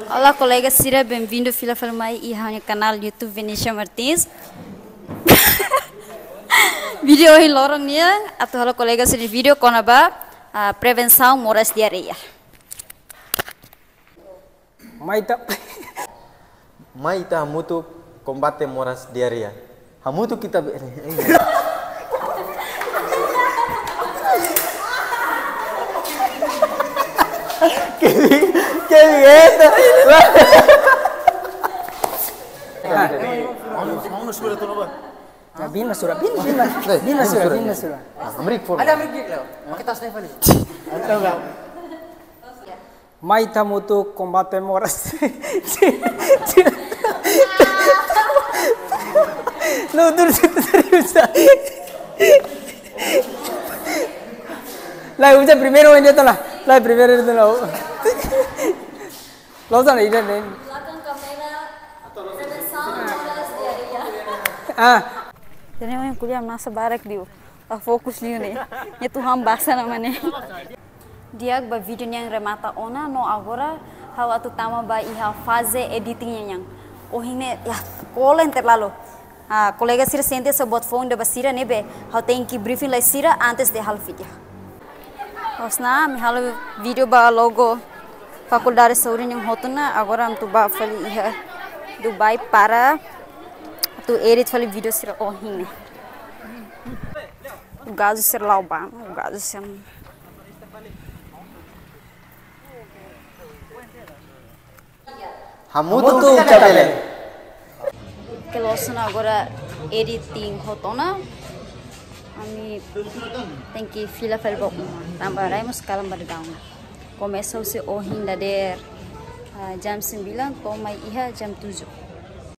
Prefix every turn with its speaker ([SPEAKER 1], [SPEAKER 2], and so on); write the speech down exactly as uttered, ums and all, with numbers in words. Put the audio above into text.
[SPEAKER 1] Olá, colega Cira, bem-vindo Fila Falmai e ao canal YouTube Venetia Martins. Video ini lorong nia atau halo colega Cira video konaba uh, prevenção moras de areia.
[SPEAKER 2] Maita
[SPEAKER 3] Maita mutu combate moras de areia. Hamutu kita ¿Qué, qué dieta?
[SPEAKER 4] Vamos sura tu loba.
[SPEAKER 2] Bin masura, bin bin bin masura, bin masura.
[SPEAKER 3] Amrik for.
[SPEAKER 4] Ada amrik gitu. Pakai tas nih Fali. Ada enggak?
[SPEAKER 2] Maita mutu combate moras. No, tú serius. La usa primero ini tuh lah. La primero itu lah. Lo sana ini nih.
[SPEAKER 1] Belakang kamera prevenção moras de areia.
[SPEAKER 2] Ah.
[SPEAKER 1] Jadi yang kuliah masa barak dia. Ah fokus dia nih. Ya Tuhan bahasa namanya. Dia ba video yang remata ona no agora hal atu tama ba iha fase editingnya yang. Oh ini ya kolen terlalu. Ah, colega Cira sente se bot phone da basira nebe. How tem que briefing la Cira antes de hal video. Osna mi hal video ba logo faculdade saúde yang hotuna agora am tu ba fali iha Dubai para tu edit fali video Cira oh ini. O gaso ser lauban, o gaso ser
[SPEAKER 3] Hamutu cabele.
[SPEAKER 1] Kalau sana agora editing hotona kami tem fila file bok tambah rai mus kalam berdaun começou se ohin dader jam sembilan tomai iha jam tujuh